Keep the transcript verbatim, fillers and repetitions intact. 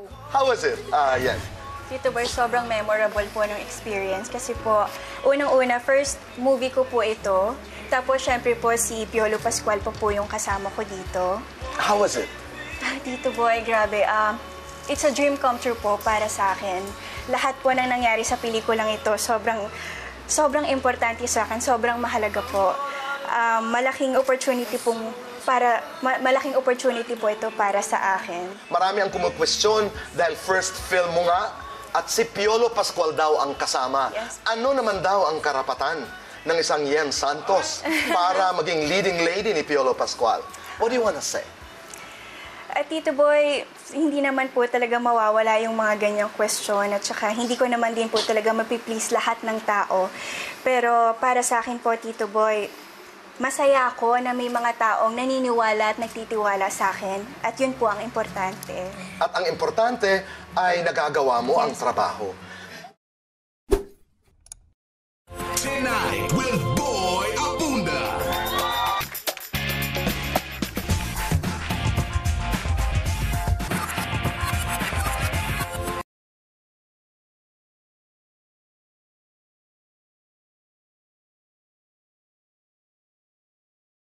How was it? Ah, yan. Tito Boy, sobrang memorable po ng experience kasi po, unang-una, first movie ko po ito. Tapos, syempre po, si Piolo Pascual po po yung kasama ko dito. How was it? Ah, Tito Boy, grabe. Um, it's a dream come true po para sa akin. Lahat po ng nangyari sa pelikulang ito, sobrang, sobrang importante sa akin, sobrang mahalaga po. Um, malaking opportunity pong para ma malaking opportunity po ito para sa akin. Marami ang kumag-question dahil first film mo nga at si Piolo Pascual daw ang kasama. Yes. Ano naman daw ang karapatan ng isang Yen Santos para maging leading lady ni Piolo Pascual? What do you wanna say? At Tito Boy, hindi naman po talaga mawawala yung mga ganyang question at saka hindi ko naman din po talaga mapiplease lahat ng tao. Pero para sa akin po, Tito Boy, masaya ako na may mga taong naniniwala at nagtitiwala sa akin. At yun po ang importante. At ang importante ay nagagawa mo ang trabaho.